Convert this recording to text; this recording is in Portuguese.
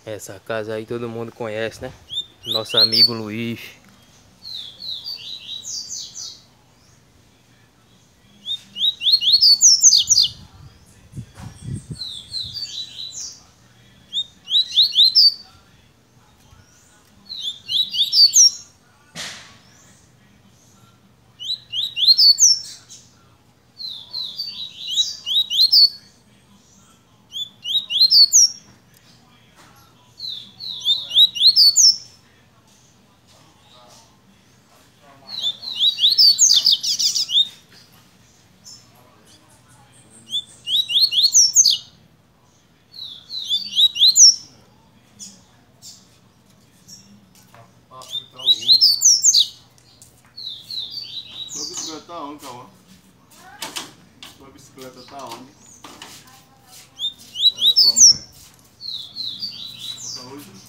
Essa casa aí todo mundo conhece, né? Nosso amigo Luiz. Sua bicicleta tá onde, Cauã? Sua bicicleta tá onde? É da sua mãe? Tá hoje?